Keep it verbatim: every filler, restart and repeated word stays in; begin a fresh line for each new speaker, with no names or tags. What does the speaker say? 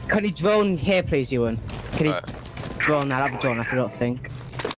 Can you drone here, please, Ewan? Can you
Right.
drone? I'll have a drone. I don't think.